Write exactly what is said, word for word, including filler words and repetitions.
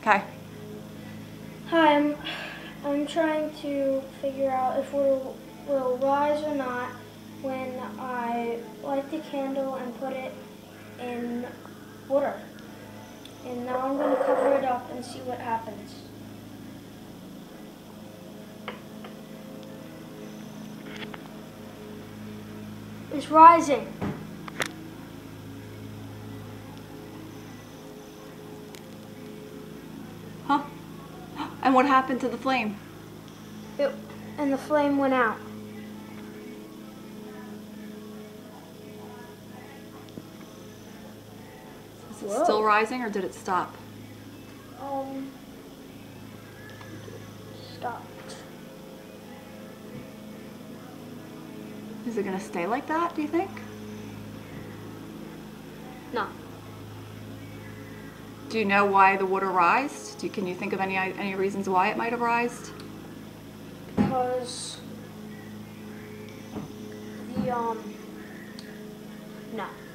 Okay. Hi, I'm, I'm trying to figure out if it will, will rise or not when I light the candle and put it in water. And now I'm going to cover it up and see what happens. It's rising. Huh? And what happened to the flame? It, and the flame went out. Is it Whoa. still rising or did it stop? Um, stopped. Is it gonna stay like that, do you think? No. Do you know why the water rised? Do you, can you think of any any reasons why it might have rised? Because the, um, no.